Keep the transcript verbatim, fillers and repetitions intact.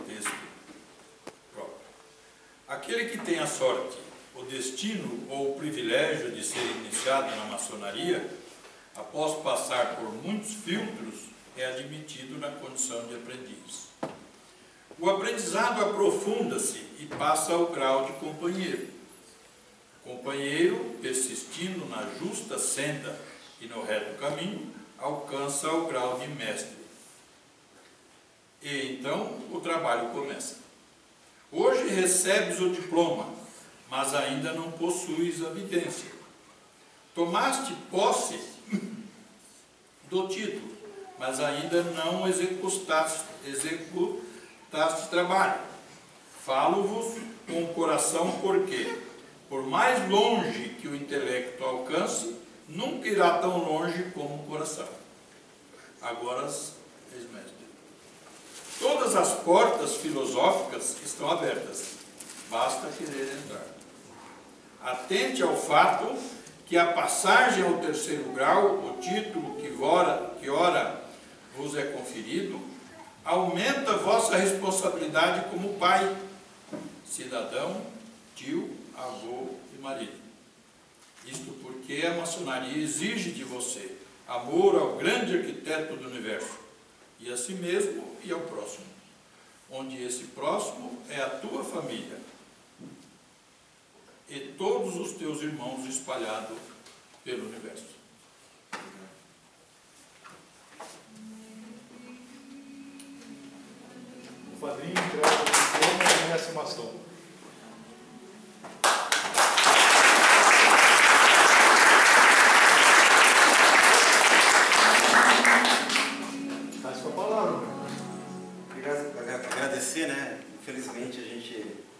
texto próprio. Aquele que tem a sorte, o destino ou o privilégio de ser iniciado na maçonaria, após passar por muitos filtros, é admitido na condição de aprendiz. O aprendizado aprofunda-se e passa ao grau de companheiro. Companheiro, persistindo na justa senda e no reto caminho, alcança o grau de mestre. E então o trabalho começa. Hoje recebes o diploma, mas ainda não possuis a vivência. Tomaste posse do título, mas ainda não executaste, executaste trabalho. Falo-vos com o coração porque, por mais longe que o intelecto alcance, nunca irá tão longe como o coração. Agora, ex-mestre. Todas as portas filosóficas estão abertas. Basta querer entrar. Atente ao fato que a passagem ao terceiro grau, o título que ora, que ora vos é conferido, aumenta vossa responsabilidade como pai, cidadão, tio, avô e marido. Isto porque a maçonaria exige de você amor ao grande arquiteto do universo, e a si mesmo e ao próximo, onde esse próximo é a tua família e todos os teus irmãos espalhados pelo universo. O padrinho entrega o diploma e mestre maçom. Agradecer, né? Infelizmente a gente